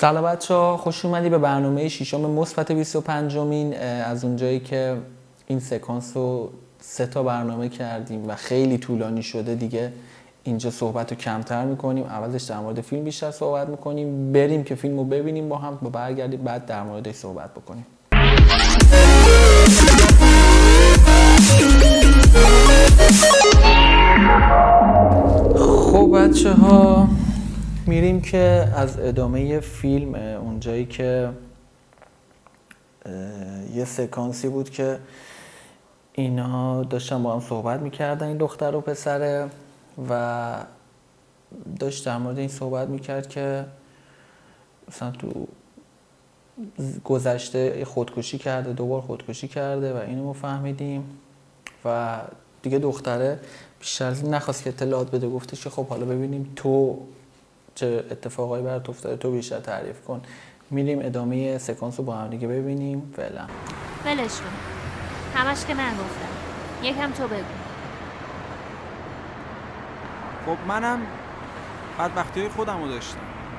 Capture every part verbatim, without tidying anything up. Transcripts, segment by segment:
سلام بچه‌ها، خوش اومدی به برنامه ششم مثبت بیست و پنجمین. از اونجایی که این سکانس رو سه تا برنامه کردیم و خیلی طولانی شده، دیگه اینجا صحبت رو کمتر میکنیم، اولش در مورد فیلم بیشتر صحبت میکنیم، بریم که فیلم رو ببینیم با هم، با برگردیم بعد در موردش صحبت بکنیم. خب بچه ها، میریم که از ادامه فیلم، اونجایی که یه سکانسی بود که اینا داشتن با هم صحبت میکردن، این دختر و پسره، و داشت در مورد این صحبت میکرد که مثلا تو گذشته خودکشی کرده، دوبار خودکشی کرده و اینو ما فهمیدیم و دیگه دختره بیشتر از این نخواست که اطلاعات بده، گفتش که خب حالا ببینیم تو چه اتفاقایی برات افتاده، تو بیشتر تعریف کن. میریم ادامه سکانس رو با هم دیگه ببینیم. فعلا ولش کن، همش که من گفتم، یکم تو بگو. خب منم بدبختی‌های خودم رو داشتم.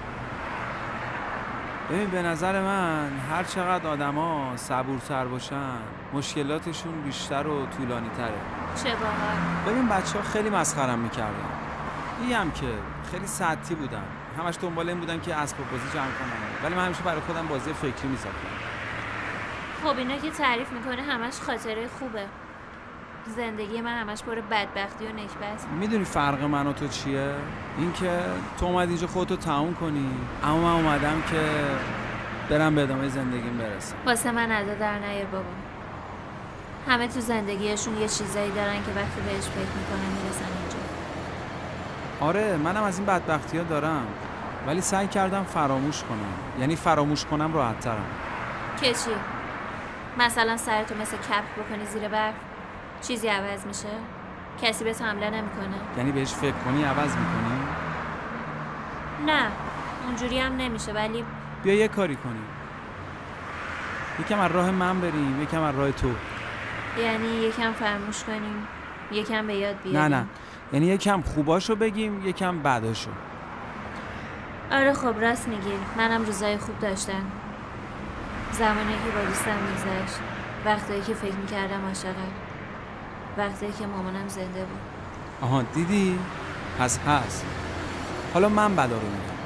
ببین به نظر من هر چقدر آدما صبورتر باشن مشکلاتشون بیشتر و طولانی تره. چه باحال. ببین بچه ها خیلی مسخرم میکردن، میگم که خیلی سطحی بودن، همش دنبال این بودن که اسباب بازی جمع کنن، ولی من همیشه برای خودم بازی فکری میساختم. خب اینا که تعریف میکنه همش خاطره خوبه، زندگی من همش پر بدبختی و نکبت. میدونی فرق من و تو چیه؟ این که تو اومد اینجا خودتو تموم کنی، اما من اومدم که برم به ادامه زندگیم برسم. واسه من ادا در نیار بابا، همه تو زندگیشون یه چیزایی دارن که وقتی بهش فکر میکنن میرسن اینجا. آره منم از این بدبختی ها دارم، ولی سعی کردم فراموش کنم، یعنی فراموش کنم راحت ترم. که چی؟ مثلا سرتو مثل کپ بکنی زیر برف، چیزی عوض میشه؟ کسی بهت حمله نمیکنه؟ یعنی بهش فکر کنی عوض میکنی؟ نه اونجوری هم نمیشه، ولی بیا یه کاری کنیم، یکم از راه من بریم، یکم از راه تو. یعنی یکم فراموش کنیم، یکم به یاد بیاریم؟ نه نه، یعنی یکم خوباشو بگیم، یکم بداشو. آره خب راست میگی، منم روزای خوب داشتم، زمانی که با دوستم میگذشت، وقتایی که فکر میکردم عاشقم، وقتی که مامانم زنده بود. آها دیدی؟ پس هست. حالا من بدا رو میگم.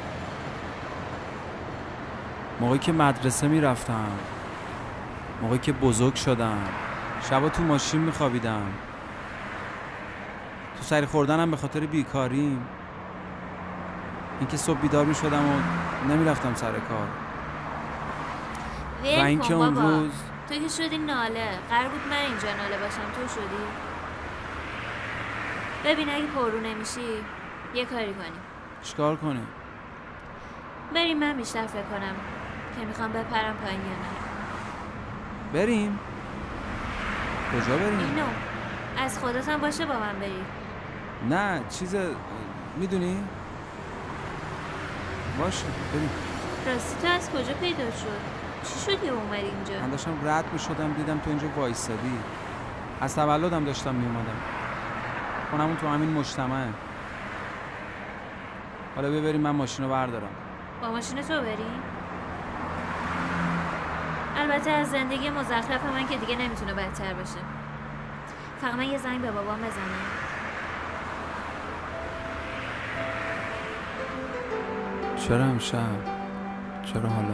موقعی که مدرسه میرفتم، موقعی که بزرگ شدم، شبا تو ماشین میخوابیدم، تو سری خوردنم به خاطر بیکاریم، اینکه صبح بیدار میشدم و نمیرفتم سر کار، و اینکه اون روز تو که شدی ناله، قرار بود من اینجا ناله باشم، تو شدی. ببین اگه پررو نمیشی یه کاری کنیم. چیکار کنیم؟ بریم من بیشتر فکر کنم که میخوام بپرم پایین یا نه. بریم؟ کجا بریم؟ اینو از خودت هم باشه با من بری. نه چیز میدونی؟ باشه بریم. راستی تو از کجا پیدا شد؟ چی شد یه اومد اینجا؟ من داشتم رد میشدم دیدم تو اینجا وایسادی، از تولدم داشتم میومدم، خونمون تو همین مجتمعه. حالا ببریم من ماشین رو بردارم. با ماشین تو بریم؟ البته از زندگی مزخرف من که دیگه نمیتونه بدتر باشه. فقط من یه زنگ به بابام بزنم. چرا امشب؟ چرا حالا؟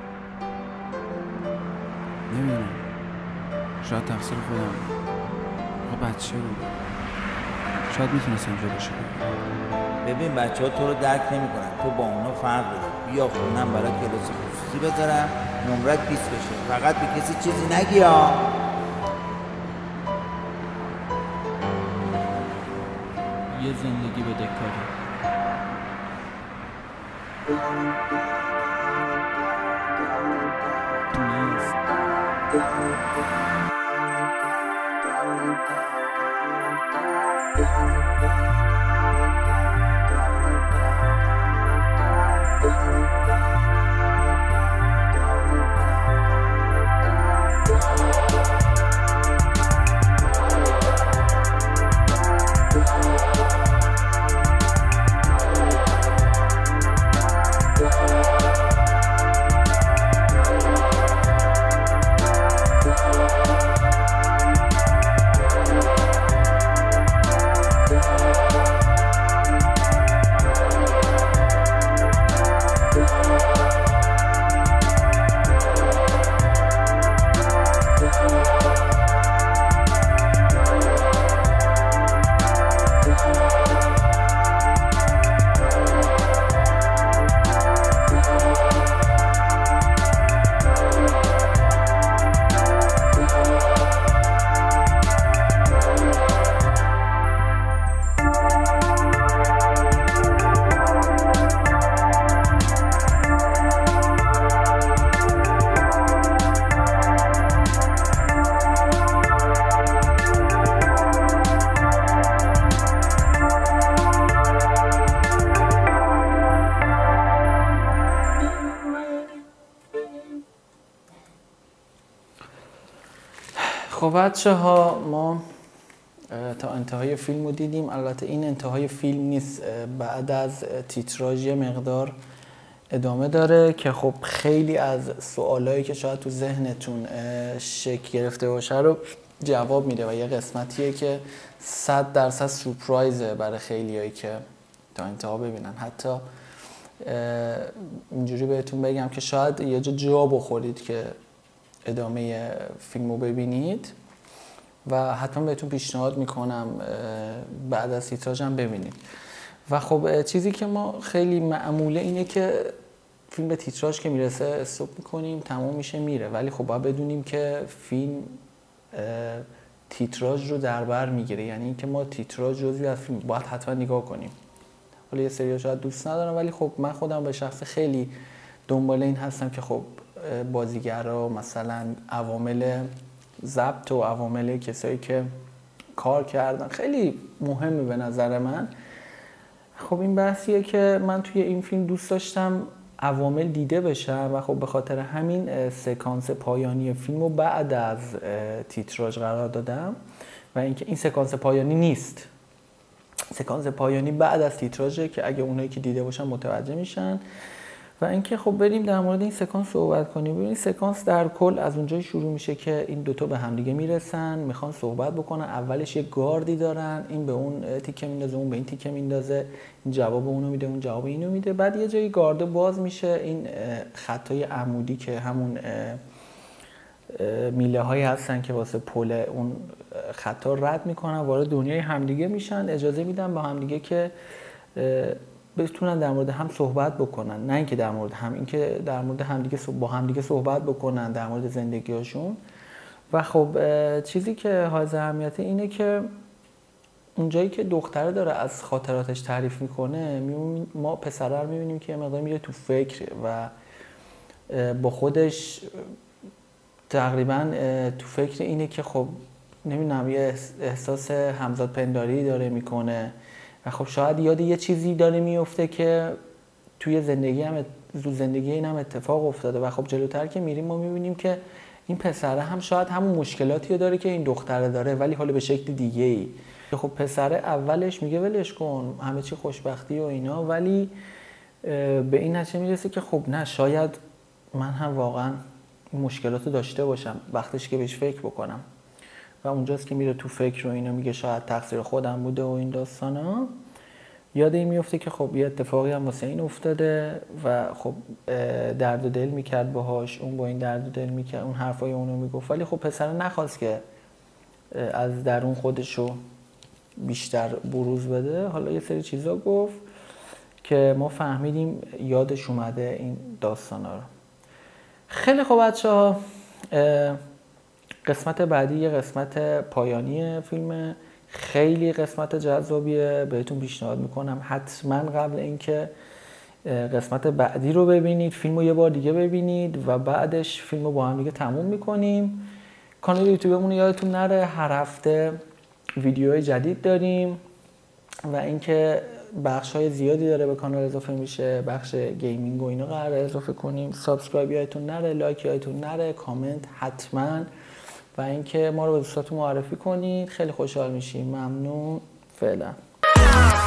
نمیدونم، شاید تقصیر خودم، آقا بچه بود، شاید میتونستم جلوشو بگیرم. ببین بچه ها تو رو درک نمی کنن، تو با اونا فرق داری. بیا خونم برای کلاس خصوصی بذارم، نمرت بیست بشه، فقط به کسی چیزی نگی ها. یه زندگی بدهکاری. دونست خب بچه ها، ما تا انتهای فیلم رو دیدیم. البته این انتهای فیلم نیست، بعد از تیتراژ یه مقدار ادامه داره که خب خیلی از سوالایی که شاید تو ذهنتون شکل گرفته باشه رو جواب میده و یه قسمتیه که صد درصد سورپرایزه برای خیلیایی که تا انتها ببینن. حتی اینجوری بهتون بگم که شاید یه جا جا بخورید که ادامه فیلم رو ببینید و حتما بهتون پیشنهاد میکنم بعد از تیتراژ هم ببینید. و خب چیزی که ما خیلی معموله اینه که فیلم به تیتراژ که میرسه استاپ میکنیم، تمام میشه میره، ولی خب باید بدونیم که فیلم تیتراژ رو در بر میگیره، یعنی اینکه ما تیتراژ جزئی از فیلم باید حتما نگاه کنیم. حالا یه سری شاید دوست ندارم، ولی خب من خودم به شخص خیلی دنبال این هستم که خب بازیگرا، مثلا عوامل ضبط و عوامل کسایی که کار کردن خیلی مهمه به نظر من. خب این بحثیه که من توی این فیلم دوست داشتم عوامل دیده بشن و خب به خاطر همین سکانس پایانی فیلم رو بعد از تیتراژ قرار دادم و اینکه این سکانس پایانی نیست، سکانس پایانی بعد از تیتراژه که اگه اونایی که دیده باشن متوجه میشن. و اینکه خب بریم در مورد این سکانس صحبت کنیم. ببینید سکانس در کل از اونجایی شروع میشه که این دوتا به همدیگه میرسن، میخوان صحبت بکنن. اولش یه گاردی دارن، این به اون تیکه میندازه، اون به این تیکه میندازه، این جواب اونو میده، اون جواب اینو میده. بعد یه جایی گارد باز میشه، این خطای عمودی که همون میله هایی هستن که واسه پل اون خطا رد میکنن، وارد دنیای همدیگه میشن، اجازه میدن با همدیگه که بتونن در مورد هم صحبت بکنن، نه اینکه در مورد هم، اینکه در مورد همدیگه با همدیگه صحبت بکنن در مورد زندگیاشون. و خب چیزی که حائز اهمیته اینه که اونجایی که دختره داره از خاطراتش تعریف میکنه، ما پسره رو میبینیم که یه مقدار میره تو فکر و با خودش تقریبا تو فکر اینه که خب نمیدونم یه احساس همزاد پنداری داره میکنه و خب شاید یاد یه چیزی داره میفته که توی زندگی هم زو زندگی این هم اتفاق افتاده. و خب جلوتر که میریم ما میبینیم که این پسره هم شاید همون مشکلاتی داره که این دختره داره، ولی حالا به شکل دیگه ای. خب پسره اولش میگه ولش کن، همه چی خوشبختی و اینا، ولی به این نتیجه میرسه که خب نه، شاید من هم واقعا این مشکلاتو داشته باشم، وقتش که بهش فکر بکنم. و اونجاست که میره تو فکر و اینا، میگه شاید تقصیر خودم بوده و این داستانا. یاد این میفته که خب یه اتفاقی هم واسه این افتاده و خب درد و دل میکرد باهاش، اون با این درد و دل میکرد، اون حرفای اونو میگفت، ولی خب پسر نخواست که از درون خودشو بیشتر بروز بده. حالا یه سری چیزا گفت که ما فهمیدیم یادش اومده این داستانا رو. خیلی خوب بچه‌ها، قسمت بعدی یه قسمت پایانی فیلم، خیلی قسمت جذابیه، بهتون پیشنهاد میکنم حتما قبل اینکه قسمت بعدی رو ببینید فیلم رو یه بار دیگه ببینید و بعدش فیلم رو با هم دیگه تموم میکنیم. کانال یوتیوبمون رو یادتون نره هر هفته ویدیوهای جدید داریم و اینکه بخش های زیادی داره به کانال اضافه میشه، بخش گیمینگ و اینا قراره اضافه کنیم. سابسکرایب یادتون نره، لایک یادتون نره، کامنت حتما، و اینکه ما رو به دوستاتون معرفی کنید. خیلی خوشحال میشیم. ممنون. فعلا.